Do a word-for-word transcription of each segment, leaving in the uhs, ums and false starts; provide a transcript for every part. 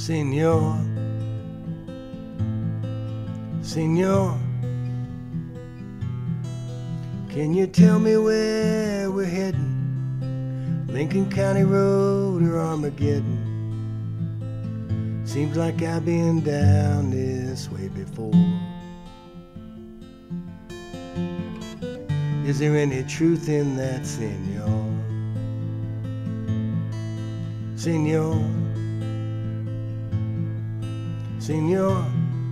Senor, Senor, can you tell me where we're heading? Lincoln County Road or Armageddon? Seems like I've been down this way before. Is there any truth in that, senor? Senor, senor,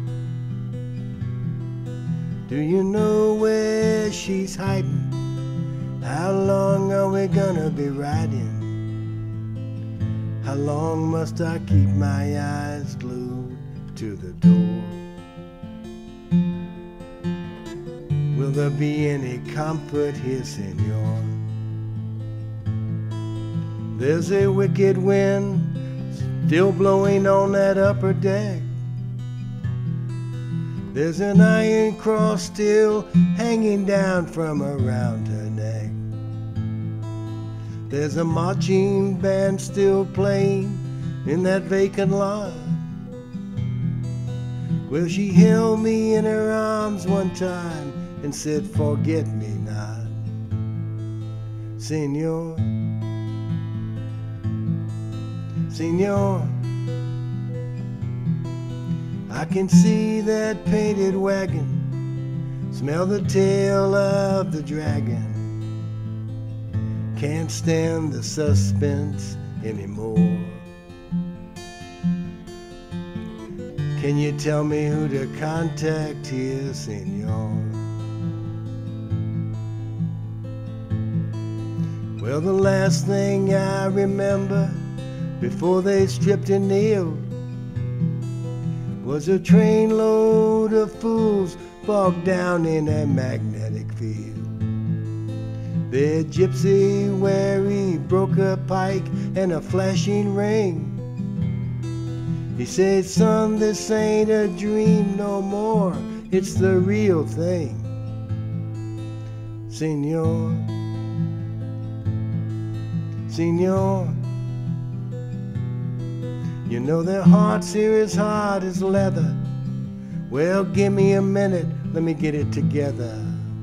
do you know where she's hiding? How long are we gonna be riding? How long must I keep my eyes glued to the door? Will there be any comfort here, senor? There's a wicked wind still blowing on that upper deck. There's an iron cross still hanging down from around her neck. There's a marching band still playing in that vacant lot. Well, she held me in her arms one time and said, forget me not. Senor, senor, I can see that painted wagon, smell the tail of the dragon. Can't stand the suspense anymore. Can you tell me who to contact here, senor? Well, the last thing I remember before they stripped and kneeled was a trainload of fools bogged down in a magnetic field. Their gypsy wary broke a pike and a flashing ring. He said, son, this ain't a dream no more, it's the real thing. Senor, senor, you know their hearts here as hard as leather. Well, give me a minute, let me get it together.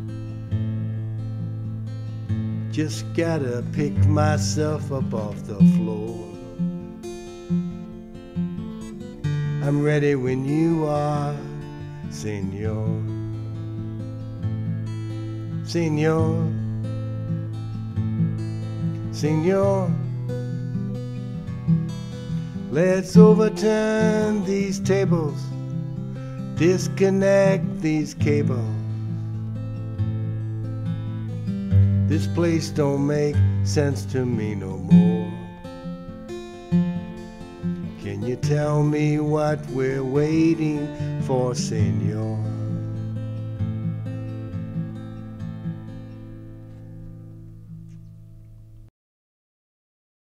Just gotta pick myself up off the floor. I'm ready when you are, senor. Senor, senor, let's overturn these tables, disconnect these cables. This place don't make sense to me no more. Can you tell me what we're waiting for, senor?